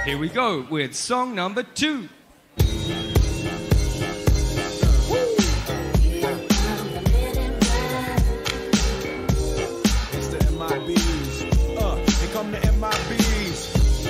Here we go with song number 2. It's the MIBs. Here come the MIBs.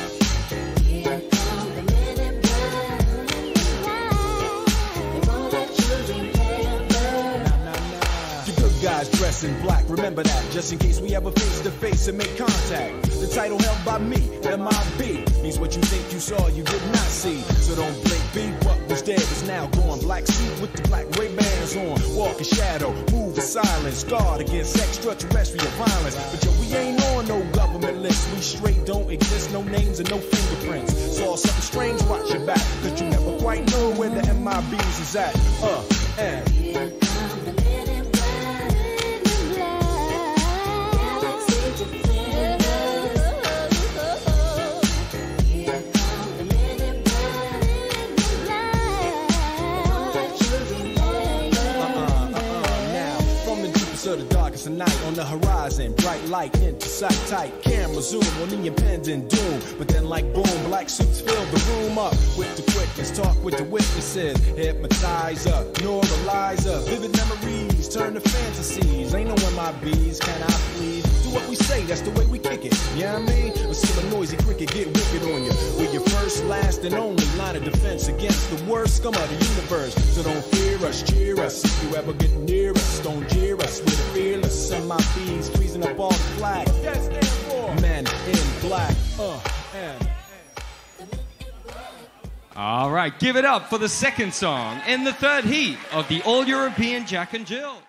Guys dressed in black, remember that, just in case we ever face to face and make contact. The title held by me, MIB, means what you think you saw, you did not see. So don't blink, be what was dead is now gone. Black suit with the black Ray-Bans on, walk in shadow, move in silence, guard against extraterrestrial violence. But yo, we ain't on no government list, we straight don't exist, no names and no fingerprints. Saw something strange, watch your back, cause you never quite know where the MIBs is at. To the darkest of night on the horizon, bright light into sight tight, camera zoom on the impending doom. But then like boom, black suits fill the room up with the quickness, talk with the witnesses, hypnotizer, neuralizer, vivid memories turn to fantasies. Ain't no MIBs, can I please? Do what we say, that's the way we kick it. You know what I mean? Or see a noisy cricket get wicked on you. We're your first, last, and only line of defense against the worst scum of the universe. So don't fear us, cheer us. If you ever get near us, don't jeer us. We're the fearless MIBs, freezing up all the flag. That's stand for men in black. All right, give it up for the second song in the third heat of the All-European Jack and Jill.